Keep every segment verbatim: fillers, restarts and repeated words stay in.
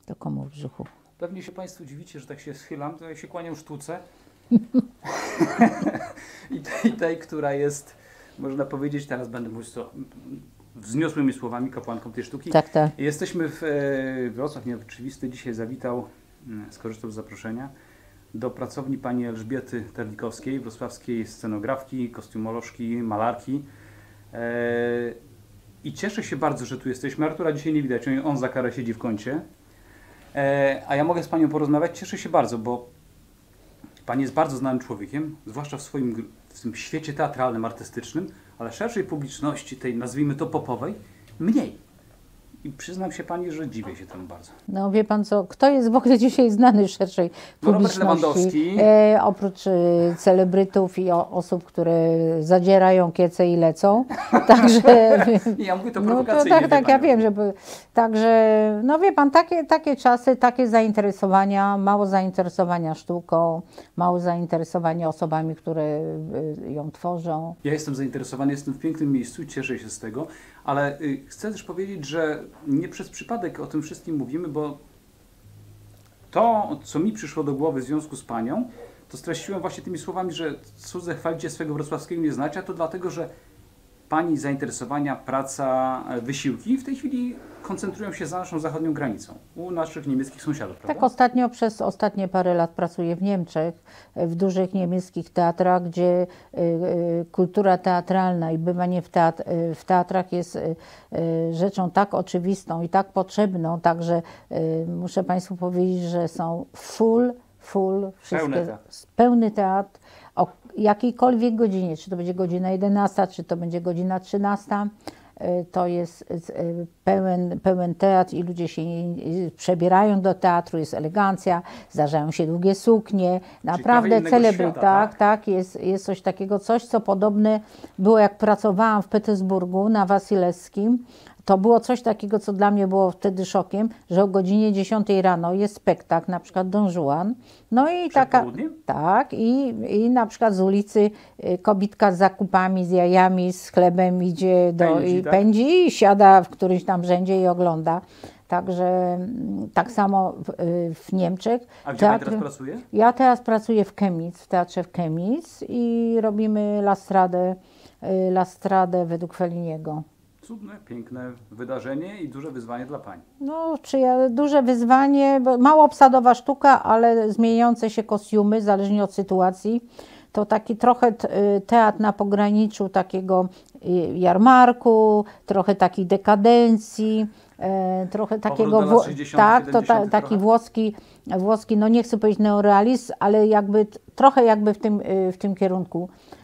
do komu w brzuchu. Pewnie się Państwo dziwicie, że tak się schylam, to ja się kłaniam sztuce. I, tej, I tej, która jest, można powiedzieć, teraz będę mówić to wzniosłymi słowami, kapłanką tej sztuki. Tak, tak. Jesteśmy w e, Wrocław Nieoczywisty. Dzisiaj zawitał, skorzystał z zaproszenia, do pracowni pani Elżbiety Terlikowskiej, wrocławskiej scenografki, kostiumolożki, malarki. E, I cieszę się bardzo, że tu jesteśmy. Artura dzisiaj nie widać, on za karę siedzi w kącie. E, a ja mogę z panią porozmawiać. Cieszę się bardzo, bo pani jest bardzo znanym człowiekiem, zwłaszcza w swoim w tym świecie teatralnym, artystycznym, ale szerszej publiczności, tej nazwijmy to popowej, mniej. I przyznam się pani, że dziwię się temu bardzo. No wie pan co, kto jest w ogóle dzisiaj znany szerszej No, Robert publiczności? Lewandowski. E, oprócz e, celebrytów i o, osób, które zadzierają kiece i lecą. Także... Ja mówię to no prowokacyjnie. to, tak, tak, ja wiem, żeby... Także, no wie pan, takie, takie czasy, takie zainteresowania, mało zainteresowania sztuką, mało zainteresowania osobami, które y, ją tworzą. Ja jestem zainteresowany, jestem w pięknym miejscu, cieszę się z tego, ale y, chcę też powiedzieć, że nie przez przypadek o tym wszystkim mówimy, bo to, co mi przyszło do głowy w związku z panią, to streściłem właśnie tymi słowami, że cudze chwalicie swego wrocławskiego nie znacie, a to dlatego, że pani zainteresowania, praca, wysiłki w tej chwili koncentrują się za naszą zachodnią granicą, u naszych niemieckich sąsiadów, prawda? Tak, ostatnio, przez ostatnie parę lat pracuję w Niemczech, w dużych niemieckich teatrach, gdzie y, y, kultura teatralna i bywanie w, teatr, y, w teatrach jest y, y, rzeczą tak oczywistą i tak potrzebną, także y, muszę Państwu powiedzieć, że są full, full, wszystkie, Pełny teatr. pełny teatr o jakiejkolwiek godzinie, czy to będzie godzina jedenasta, czy to będzie godzina trzynasta. To jest pełen, pełen teatr i ludzie się przebierają do teatru, jest elegancja, zdarzają się długie suknie, naprawdę celebry, tak, tak, tak, jest, jest coś takiego, coś co podobne było jak pracowałam w Petersburgu na Wasylewskim. To było coś takiego, co dla mnie było wtedy szokiem, że o godzinie dziesiątej rano jest spektakl, na przykład Don Juan. No i Przed taka, południem? tak, i, i na przykład z ulicy kobitka z zakupami, z jajami, z chlebem idzie do, pędzi, i tak? pędzi i siada w którymś tam rzędzie i ogląda. Także tak samo w, w Niemczech. A gdzie Teatr, pani teraz pracuje? Ja teraz pracuję w Chemnitz, w teatrze w Chemnitz i robimy La Stradę, La Stradę według Felliniego. Cudne, piękne wydarzenie i duże wyzwanie dla pani. No, czy ja, duże wyzwanie, bo mało obsadowa sztuka, ale zmieniające się kostiumy, zależnie od sytuacji. To taki trochę teatr na pograniczu takiego jarmarku, trochę takiej dekadencji, e, trochę takiego, lat sześćdziesiątych, tak, to ta, siedemdziesiątych taki trochę? włoski, włoski, no nie chcę powiedzieć neorealizm, ale jakby trochę jakby w tym, w tym kierunku.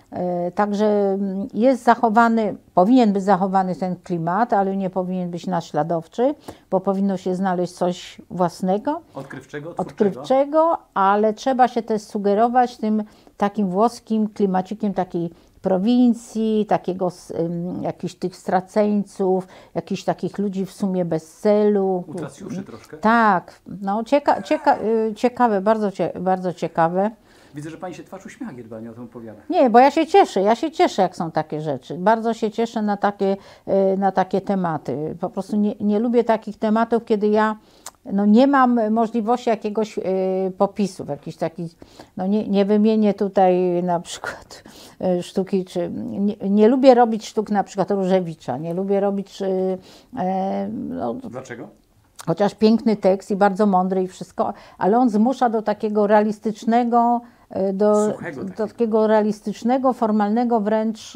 Także jest zachowany, powinien być zachowany ten klimat, ale nie powinien być naśladowczy, bo powinno się znaleźć coś własnego, Odkrywczego, twórczego. odkrywczego, ale trzeba się też sugerować tym takim włoskim klimacikiem takiej prowincji, takiego um, jakichś tych straceńców, jakichś takich ludzi w sumie bez celu. Utracjuszy troszkę. Tak, no cieka, cieka, ciekawe, bardzo, bardzo ciekawe. Widzę, że pani się twarz uśmiecha, kiedy pani o tym opowiada. Nie, bo ja się cieszę, ja się cieszę, jak są takie rzeczy. Bardzo się cieszę na takie, na takie tematy. Po prostu nie, nie lubię takich tematów, kiedy ja no, nie mam możliwości jakiegoś y, popisów, jakiś taki, no nie, nie wymienię tutaj na przykład y, sztuki, czy nie, nie lubię robić sztuk na przykład Różewicza, nie lubię robić... Y, y, no, Dlaczego? Chociaż piękny tekst i bardzo mądry i wszystko, ale on zmusza do takiego realistycznego, do, Suchego do takiego. takiego realistycznego, formalnego wręcz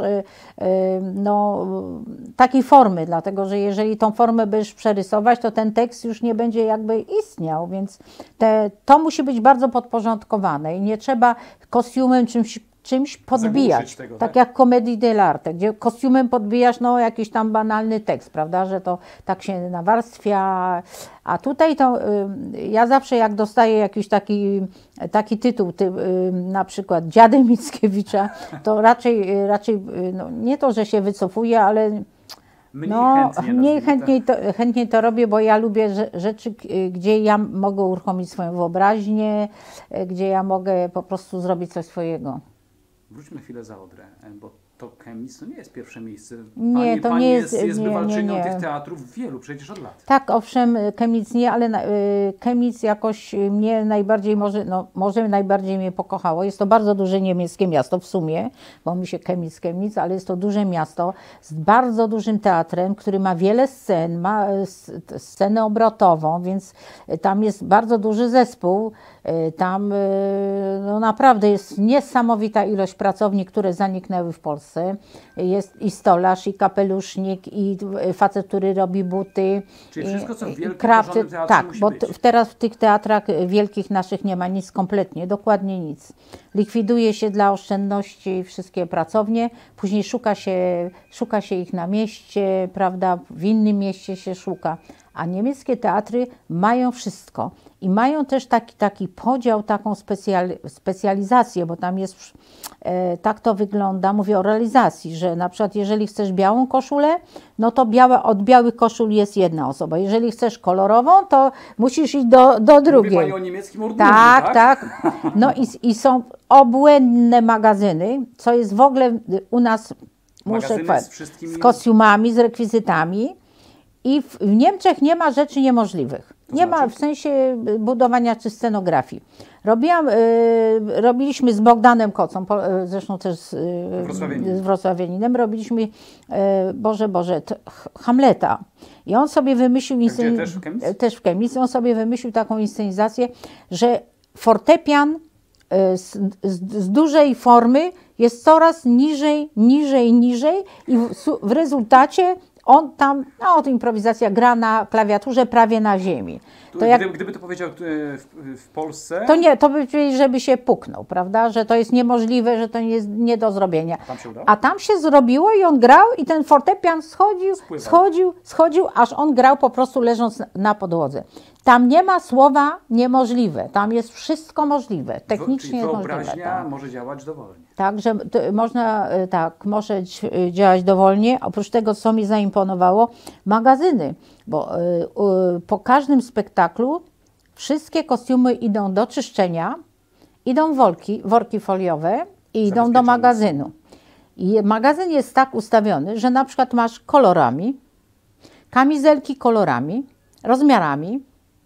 no, takiej formy, dlatego że jeżeli tą formę będziesz przerysować, to ten tekst już nie będzie jakby istniał, więc te, to musi być bardzo podporządkowane i nie trzeba kostiumem czymś czymś podbijać, tego, tak, tak jak Comedii dell'arte, gdzie kostiumem podbijasz no, jakiś tam banalny tekst, prawda, że to tak się nawarstwia, a tutaj to y, ja zawsze jak dostaję jakiś taki, taki tytuł, ty, y, na przykład Dziady Mickiewicza, to raczej, raczej no, nie to, że się wycofuję, ale Mniej no, chętnie, mniej chętniej, tak. to, chętniej to robię, bo ja lubię rzeczy, gdzie ja mogę uruchomić swoją wyobraźnię, gdzie ja mogę po prostu zrobić coś swojego. Wróćmy chwilę za Odrę, bo to Chemnitz to nie jest pierwsze miejsce. Nie, pani, to pani nie jest, jest- jest nie, nie, wywalczynią nie. tych teatrów wielu przecież od lat. Tak, owszem, Chemnitz nie, ale na- y, Chemnitz jakoś mnie najbardziej, może, no, może najbardziej mnie pokochało. Jest to bardzo duże niemieckie miasto w sumie, bo mi się Chemnitz, Chemnitz, ale jest to duże miasto z bardzo dużym teatrem, który ma wiele scen, ma y, s- scenę obrotową, więc y, tam jest bardzo duży zespół. Y, Tam y, no, naprawdę jest niesamowita ilość pracowni, które zaniknęły w Polsce. Jest i stolarz, i kapelusznik, i y, facet, który robi buty. Czyli i- wszystko, co w i wielkim, krawcy. porządnym teatrze Tak, musi bo być. t- teraz w tych teatrach y, wielkich naszych nie ma nic kompletnie, dokładnie nic. Likwiduje się dla oszczędności wszystkie pracownie, później szuka się, szuka się ich na mieście, prawda, w innym mieście się szuka. A niemieckie teatry mają wszystko i mają też taki, taki podział, taką specjal, specjalizację, bo tam jest, e, tak to wygląda, mówię o realizacji, że na przykład jeżeli chcesz białą koszulę, no to biała, od białych koszul jest jedna osoba. Jeżeli chcesz kolorową, to musisz iść do, do Mówi drugiej. pani o niemieckim urdungu, Tak, tak? tak. No i, i są obłędne magazyny, co jest w ogóle u nas, muszę Magazyny powiedzieć, z wszystkimi- z kostiumami, z rekwizytami. I w, w Niemczech nie ma rzeczy niemożliwych. To Nie ma znaczy? w sensie budowania czy scenografii. Robiłam, y, robiliśmy z Bogdanem Kocą, po, y, zresztą też z, y, Wrocławianinem. z Wrocławianinem, robiliśmy, y, Boże, Boże, t, H- Hamleta. I on sobie wymyślił... gdzie, inscen- też w Chemnitz? Też w Chemnitz. On sobie wymyślił taką inscenizację, że fortepian y, z, z, z dużej formy jest coraz niżej, niżej, niżej i w, su- w rezultacie on tam, no to improwizacja gra na klawiaturze prawie na ziemi. Tu, To jak, gdyby, gdyby to powiedział e, w, w Polsce, to nie, to by powiedzieli, żeby się puknął, prawda, że to jest niemożliwe, że to jest nie do zrobienia. tam się udało? A tam się zrobiło i on grał i ten fortepian schodził, Spływał. schodził, schodził, aż on grał po prostu leżąc na- na podłodze. Tam nie ma słowa niemożliwe, tam jest wszystko możliwe, technicznie Czyli jest możliwe. wyobraźnia Tak. może działać dowolnie. Tak, że to można, y, tak, może ć- y, działać dowolnie. Oprócz tego, co mi zaimponowało, magazyny, bo y, y, po każdym spektaklu wszystkie kostiumy idą do czyszczenia, idą worki, worki foliowe i idą do Zabezpieczone magazynu. I magazyn jest tak ustawiony, że na przykład masz kolorami, kamizelki kolorami, rozmiarami.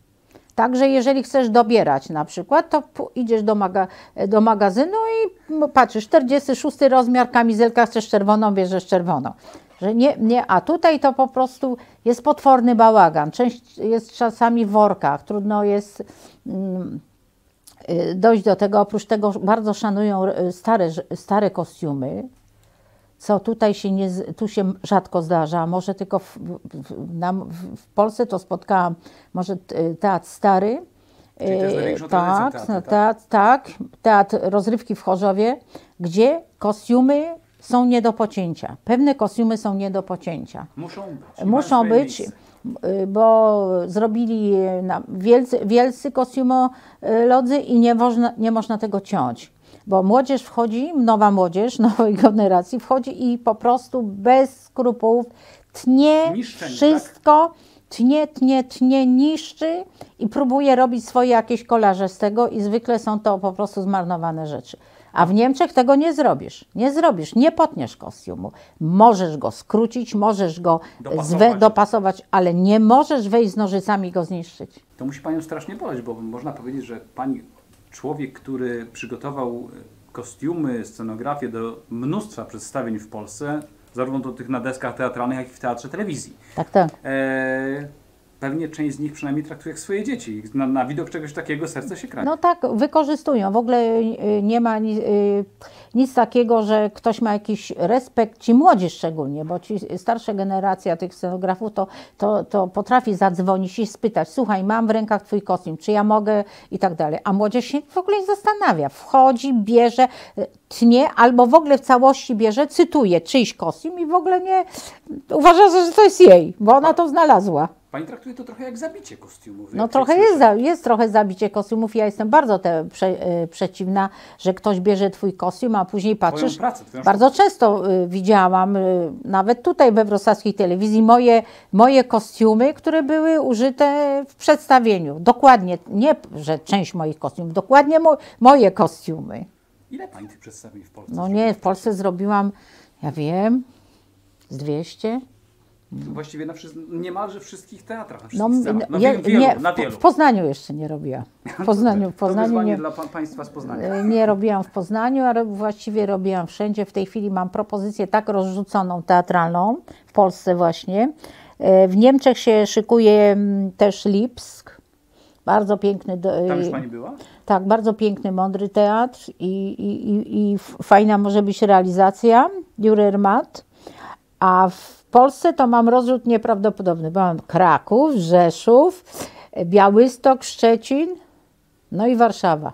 Także jeżeli chcesz dobierać na przykład, to pu- idziesz do, maga, do magazynu i m- patrzysz, czterdziesty szósty rozmiar, kamizelka, chcesz czerwoną, bierzesz czerwoną. Że nie, nie, a tutaj to po prostu jest potworny bałagan. Część jest czasami w workach, trudno jest mm, y, dojść do tego. Oprócz tego bardzo szanują y, stare, ż- stare kostiumy, co tutaj się nie, z- tu się rzadko zdarza. Może tylko w, w, nam, w, w Polsce to spotkałam, może t- teatr stary. Czyli też e, największą tak, tradycją teatru, teatr, tak, teatr rozrywki w Chorzowie, gdzie kostiumy są nie do pocięcia. Pewne kostiumy są nie do pocięcia. Muszą być. Muszą mają swoje być, miejsce. y, bo zrobili na wielcy, wielcy kostiumolodzy i nie można, nie można tego ciąć. Bo młodzież wchodzi, nowa młodzież, nowej generacji wchodzi i po prostu bez skrupułów tnie Niszczenie, wszystko, tnie, tnie, tnie, niszczy i próbuje robić swoje jakieś kolaże z tego i zwykle są to po prostu zmarnowane rzeczy. A w Niemczech tego nie zrobisz. Nie zrobisz, nie potniesz kostiumu. Możesz go skrócić, możesz go Dopasować. zwe, dopasować, ale nie możesz wejść z nożycami i go zniszczyć. To musi Panią strasznie boleć, bo można powiedzieć, że Pani, człowiek, który przygotował kostiumy, scenografię do mnóstwa przedstawień w Polsce, zarówno do tych na deskach teatralnych, jak i w teatrze telewizji. Tak, tak. E, pewnie część z nich przynajmniej traktuje jak swoje dzieci. Na, na widok czegoś takiego serce się krani. No tak, wykorzystują. W ogóle y, nie ma ni- y, nic takiego, że ktoś ma jakiś respekt, ci młodzi szczególnie, bo ci starsza generacja tych scenografów to, to, to potrafi zadzwonić i spytać, słuchaj, mam w rękach twój kostium, czy ja mogę i tak dalej. A młodzież się w ogóle nie zastanawia. Wchodzi, bierze, y, tnie, albo w ogóle w całości bierze, cytuje czyjś kostium i w ogóle nie uważa, że to jest jej, bo ona to znalazła. Pani traktuje to trochę jak zabicie kostiumów. No jak trochę się jest, słyszy. za- jest trochę zabicie kostiumów. Ja jestem bardzo te, prze, y, przeciwna, że ktoś bierze twój kostium, a później patrzysz. pracę, twoją Bardzo często y, widziałam, y, nawet tutaj we wrocławskiej telewizji, moje, moje kostiumy, które były użyte w przedstawieniu. Dokładnie, nie, że część moich kostiumów, dokładnie mo, moje kostiumy. Ile Pani tych przedstawień w Polsce No zrobiła? nie, w Polsce zrobiłam Ja wiem, z dwieście. Właściwie na wszyscy, niemalże wszystkich teatrach, na No, wszystkich scenach, na je, wielu, nie, na w, wielu. w Poznaniu jeszcze nie robiłam. W Poznaniu, w To Poznaniu wyzwanie nie, dla pa Państwa z Poznania. nie robiłam w Poznaniu, ale właściwie robiłam wszędzie. W tej chwili mam propozycję tak rozrzuconą teatralną, w Polsce właśnie. W Niemczech się szykuje też Lipsk. Bardzo piękny. Tam już Pani była? Tak, bardzo piękny, mądry teatr i, i, i, i fajna może być realizacja, Dürermatt. A w Polsce to mam rozrzut nieprawdopodobny. Mam Kraków, Rzeszów, Białystok, Szczecin, no i Warszawa.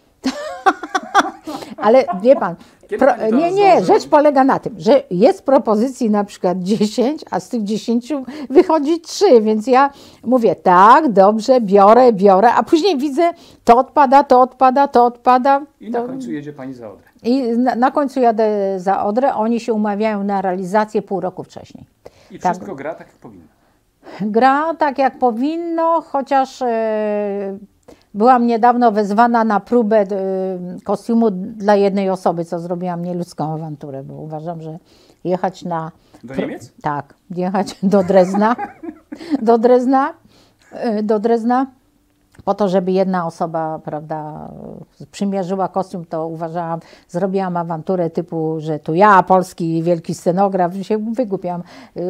Ale wie pan, pro, nie, nie, rzecz polega na tym, że jest propozycji na przykład dziesięć, a z tych dziesięciu wychodzi trzy, więc ja mówię tak, dobrze, biorę, biorę, a później widzę, to odpada, to odpada, to odpada. I to... na końcu jedzie Pani za Odrę. I na, na końcu jadę za Odrę, oni się umawiają na realizację pół roku wcześniej. I tak. wszystko gra tak, jak powinno. Gra tak, jak powinno, chociaż e, byłam niedawno wezwana na próbę e, kostiumu dla jednej osoby, co zrobiłam nieludzką awanturę, bo uważam, że jechać na... Do Niemiec? Tak, jechać do Drezna, do Drezna, e, do Drezna, po to, żeby jedna osoba, prawda, przymierzyła kostium, to uważałam, zrobiłam awanturę typu, że tu ja, polski wielki scenograf, się wygłupiam.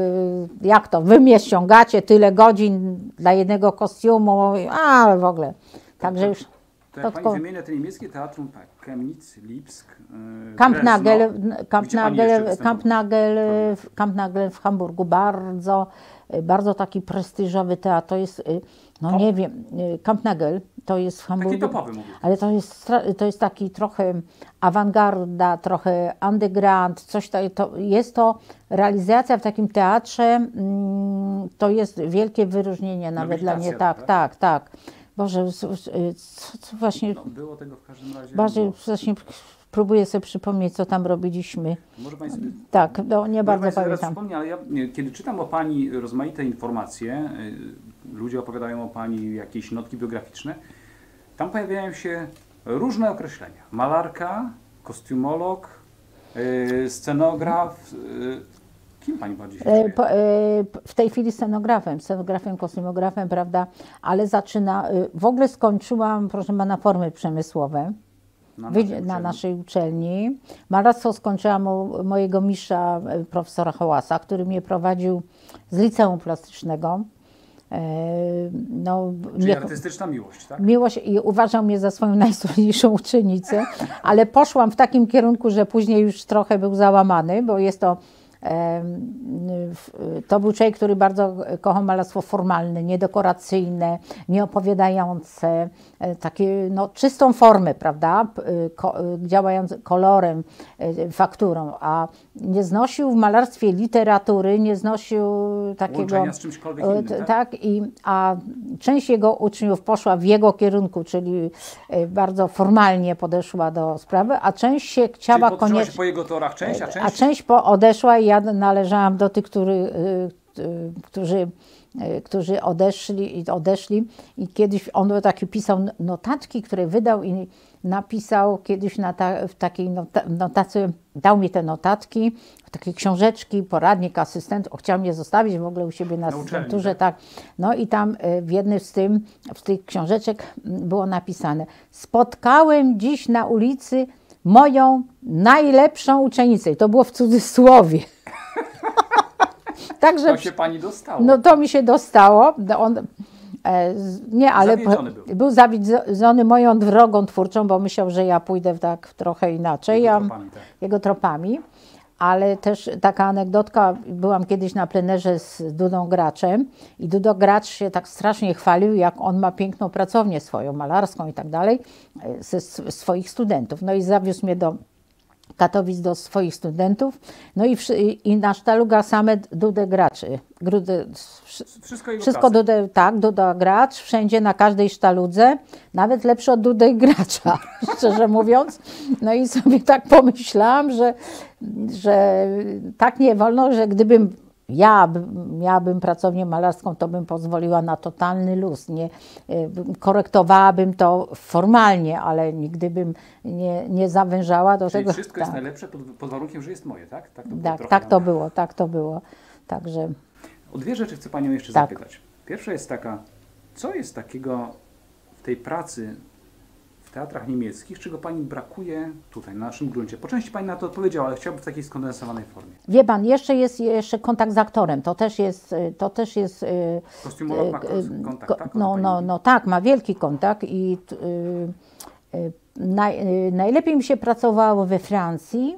Jak to? Wy mnie ściągacie tyle godzin dla jednego kostiumu, a w ogóle. Także już... To jak Pani wymienia te niemieckie teatrum, tak, Chemnitz, Lipsk, yy, Kampnagel, Kampnagel, Kampnagel, Kampnagel, Kampnagel w Hamburgu, bardzo, bardzo taki prestiżowy teatr, to jest, no Top. nie wiem, Kampnagel to jest w Hamburgu, Taki topowy mówię. ale to jest, to jest taki trochę awangarda, trochę underground, coś to, to jest to realizacja w takim teatrze, mm, to jest wielkie wyróżnienie nawet dla mnie, tak, tak, tak. Boże, co, co właśnie... No, było tego w każdym razie. Bardzo, właśnie próbuję sobie przypomnieć, co tam robiliśmy. Może Pani sobie... Tak, no nie bardzo Pani sobie teraz pamiętam. przypomnie, ale ja, kiedy czytam o Pani rozmaite informacje, y, ludzie opowiadają o Pani jakieś notki biograficzne, tam pojawiają się różne określenia. Malarka, kostiumolog, y, scenograf. Y, Kim Pani bardziej się czuje? Po, w tej chwili scenografem, scenografem, kostumografem, prawda, ale zaczyna, w ogóle skończyłam, proszę pana, formy przemysłowe Na Wy, naszej na uczelni. naszej uczelni. Malarstwo skończyłam u mojego mistrza, profesora Hałasa, który mnie prowadził z liceum plastycznego. No, Czyli nie, artystyczna miłość, tak? miłość i uważał mnie za swoją najsłynniejszą uczennicę, ale poszłam w takim kierunku, że później już trochę był załamany, bo jest to To był człowiek, który bardzo kochał malarstwo formalne, niedekoracyjne, nieopowiadające, takie no, czystą formę, prawda, Ko działające kolorem, fakturą, a nie znosił w malarstwie literatury, nie znosił takiego... Łączenia z czymśkolwiek innym, tak? tak i, a część jego uczniów poszła w jego kierunku, czyli bardzo formalnie podeszła do sprawy, a część się chciała Czyli koniecznie... się po jego torach część, a część... A część po odeszła i ja należałam do tych, który, którzy, którzy odeszli, odeszli i kiedyś on taki pisał notatki, które wydał i napisał kiedyś na ta, w takiej notacji, dał mi te notatki, takie książeczki, poradnik, asystent, chciał mnie zostawić w ogóle u siebie na, na asystenturze, tak. tak. No i tam w jednym z, tym, z tych książeczek było napisane: spotkałem dziś na ulicy moją najlepszą uczennicę. I to było w cudzysłowie. Także, to się Pani dostało. No to mi się dostało. On, e, nie, ale Zawiedziony był. był zawiedziony moją drogą twórczą, bo myślał, że ja pójdę tak trochę inaczej. Jego ja, tropami, tak. Jego tropami. Ale też taka anegdotka, byłam kiedyś na plenerze z Dudą Graczem i Dudo Gracz się tak strasznie chwalił, jak on ma piękną pracownię swoją, malarską i tak dalej, ze swoich studentów. No i zawiózł mnie do Katowic do swoich studentów, no i, i na sztaluga same Dudę Graczy. Grudy, wszystko jego wszystko Dudę, tak, Duda Gracz, wszędzie na każdej sztaludze, nawet lepszy od Dudy Gracza, szczerze mówiąc. No i sobie tak pomyślałam, że, że tak nie wolno, że gdybym ja bym- miałabym pracownię malarską, to bym pozwoliła na totalny luz. Nie, y, korektowałabym to formalnie, ale nigdy bym nie, nie zawężała do Czyli tego. wszystko jest tak, najlepsze pod, pod warunkiem, że jest moje, tak? Tak to było tak, trochę tak to nam- było, tak to było. Także O dwie rzeczy chcę Panią jeszcze Tak. zapytać. Pierwsza jest taka, co jest takiego w tej pracy w teatrach niemieckich, czego Pani brakuje tutaj, na naszym gruncie? Po części Pani na to odpowiedziała, ale chciałbym w takiej skondensowanej formie. wie pan, jeszcze jest jeszcze kontakt z aktorem. To też jest, y, to też jest. y, Kostiumolog ma y, kontakt, ko- tak? O to No, pani no, mówi. no tak, ma wielki kontakt i y, y, naj, y, najlepiej mi się pracowało we Francji,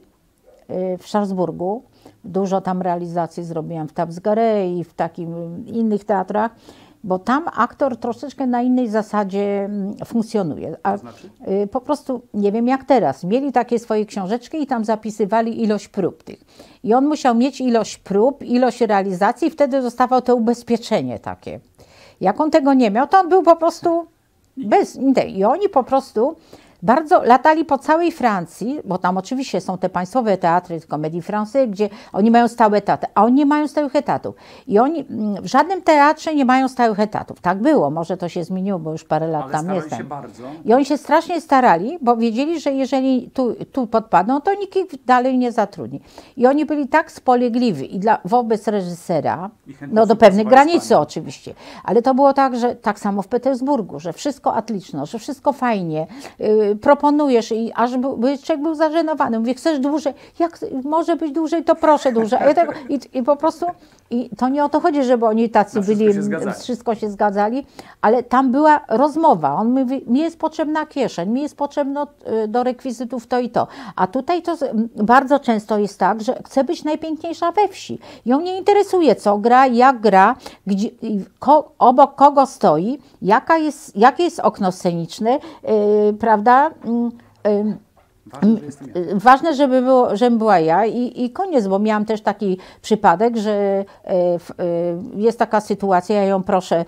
y, w Strasburgu. Dużo tam realizacji zrobiłam w Tabsgarei i w takim y, innych teatrach, bo tam aktor troszeczkę na innej zasadzie mm, funkcjonuje. A To znaczy? y, po prostu, nie wiem jak teraz, mieli takie swoje książeczki i tam zapisywali ilość prób tych. I on musiał mieć ilość prób, ilość realizacji i wtedy dostawał to ubezpieczenie takie. Jak on tego nie miał, to on był po prostu bez idei. I oni po prostu bardzo latali po całej Francji, bo tam oczywiście są te państwowe teatry Comédie Française, gdzie oni mają stałe etaty, a oni nie mają stałych etatów. I oni mm, w żadnym teatrze nie mają stałych etatów. Tak było, może to się zmieniło, bo już parę lat Ale tam starali jestem. się bardzo. I oni się strasznie starali, bo wiedzieli, że jeżeli tu, tu podpadną, to nikt ich dalej nie zatrudni. I oni byli tak spolegliwi i dla, wobec reżysera, I chętnie no do pewnej współpracowali z granicy panią. oczywiście, ale to było tak, że tak samo w Petersburgu, że wszystko atliczno, że wszystko fajnie, yy, proponujesz i aż był, człowiek był zażenowany. Mówię, chcesz dłużej? Jak może być dłużej, to proszę dłużej. A ja tego, i, I po prostu, i to nie o to chodzi, żeby oni tacy Na wszystko byli, się zgadzali. wszystko się zgadzali, ale tam była rozmowa. On mówi, mi jest potrzebna kieszeń, mi jest potrzebno y, do rekwizytów to i to. A tutaj to z- m, bardzo często jest tak, że chce być najpiękniejsza we wsi. Ją nie interesuje, co gra, jak gra, gdzie, i ko, obok kogo stoi, jaka jest, jakie jest okno sceniczne, y, prawda? Mm, y, Ważne, że jestem ja. Y, Ważne, żeby, było, żebym była ja i, i koniec, bo miałam też taki przypadek, że y, w, y, jest taka sytuacja, ja ją proszę,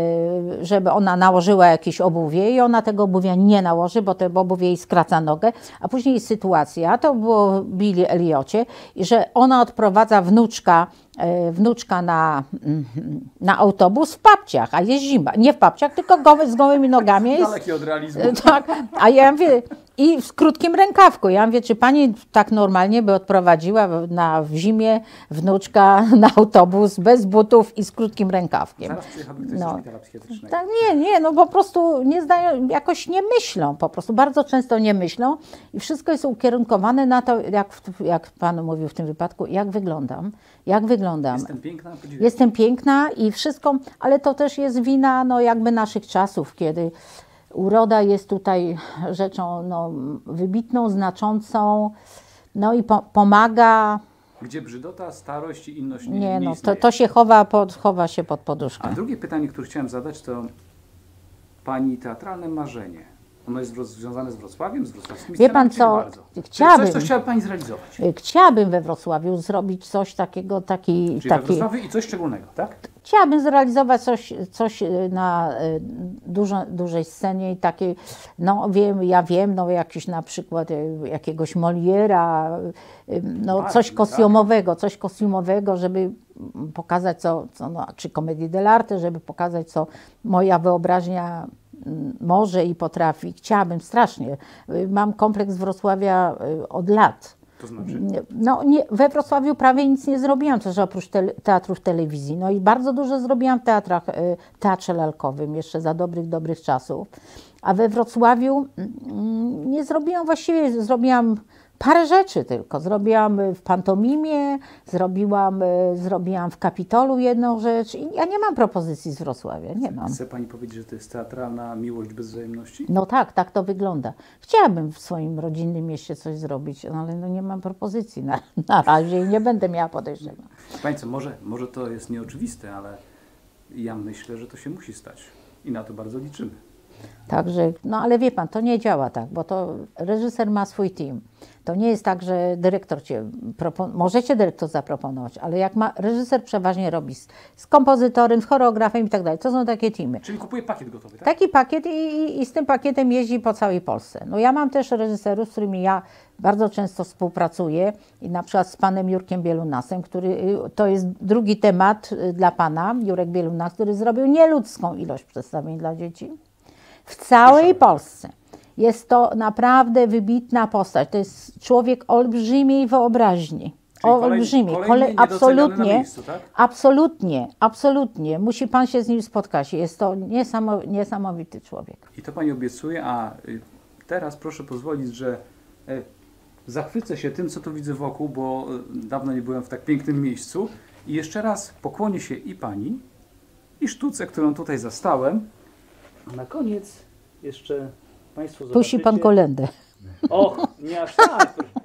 y, żeby ona nałożyła jakieś obuwie i ona tego obuwia nie nałoży, bo to obuwie jej skraca nogę, a później jest sytuacja, to było w Billy Eliocie, i że ona odprowadza wnuczka y, wnuczka na, mm, na autobus w papciach, a jest zima, nie w papciach, tylko goły, z gołymi nogami. Jest, Dalekie od realizmu. tak, a ja mówię, i w krótkim rękawku. Ja mówię, czy pani tak normalnie by odprowadziła na, w zimie wnuczka na autobus bez butów i z krótkim rękawkiem? Zaraz przyjechałby ktoś No. ze szpitala psychiatrycznego. Tak, nie, nie, no po prostu nie zdają, jakoś nie myślą, po prostu bardzo często nie myślą i wszystko jest ukierunkowane na to, jak, w- jak Pan mówił w tym wypadku, jak wyglądam, jak wyglądam. Jestem piękna, podziwiam. Jestem piękna i wszystko, ale to też jest wina no, jakby naszych czasów, kiedy uroda jest tutaj rzeczą no, wybitną, znaczącą, no i po, pomaga. Gdzie brzydota, starość i inność nie, Nie, nie no, to, istnieje. to się chowa, pod, chowa się pod poduszkę. A drugie pytanie, które chciałem zadać, to Pani teatralne marzenie. Ono jest wro- związane z Wrocławiem, z wrocławskimi Wie pan scenami, czy co, nie bardzo? chciałabym- Coś, co chciałaby Pani zrealizować. Y, Chciałabym we Wrocławiu zrobić coś takiego, taki, Czyli we taki Wrocławiu i coś szczególnego, tak? chciałabym zrealizować coś, coś y, na y, dużo, dużej scenie i takiej, no wiem, ja wiem, no jakiś na przykład y, jakiegoś Moliera, y, no Bardzo, coś tak. kostiumowego, coś kostiumowego, żeby mm, pokazać co, co no, czy Comédie dell'arte, żeby pokazać co moja wyobraźnia mm, może i potrafi. Chciałabym strasznie. Y, Mam kompleks Wrocławia y, od lat. To znaczy, No, nie, we Wrocławiu prawie nic nie zrobiłam, też oprócz tele, teatrów telewizji. No i bardzo dużo zrobiłam w teatrach, y, teatrze lalkowym, jeszcze za dobrych, dobrych czasów. A we Wrocławiu mm, nie zrobiłam właściwie, zrobiłam parę rzeczy tylko. Zrobiłam y, w pantomimie, zrobiłam, y, zrobiłam w Kapitolu jedną rzecz i ja nie mam propozycji z Wrocławia, nie mam. chce Pani powiedzieć, że to jest teatralna miłość bez wzajemności? No tak, tak to wygląda. Chciałabym w swoim rodzinnym mieście coś zrobić, no ale no nie mam propozycji na, na razie i nie będę miała podejrzenia. Pani co, może, może to jest nieoczywiste, ale ja myślę, że to się musi stać. I na to bardzo liczymy. Także, no ale wie pan, to nie działa tak, bo to reżyser ma swój team. To nie jest tak, że dyrektor cię propon- możecie dyrektor zaproponować, ale jak ma, reżyser przeważnie robi z, z kompozytorem, z choreografem i tak dalej. To są takie teamy. Czyli kupuje pakiet gotowy, tak? Taki pakiet i, i, i z tym pakietem jeździ po całej Polsce. No ja mam też reżyserów, z którymi ja bardzo często współpracuję i na przykład z panem Jurkiem Bielunasem, który to jest drugi temat dla pana, Jurek Bielunas, który zrobił nieludzką ilość przedstawień dla dzieci w całej Polsce. Jest to naprawdę wybitna postać. To jest człowiek olbrzymiej wyobraźni. Czyli Olbrzymiej. kolejny Kole- niedoceniany absolutnie, na miejscu, tak? absolutnie, absolutnie. Musi pan się z nim spotkać. Jest to niesamow- niesamowity człowiek. I to pani obiecuje, a y, teraz proszę pozwolić, że y, zachwycę się tym, co tu widzę wokół, bo y, dawno nie byłem w tak pięknym miejscu. I jeszcze raz pokłonię się i pani, i sztuce, którą tutaj zastałem. A na koniec jeszcze państwo zobaczycie... Puści pan kolędę. Och, nie aż tak, proszę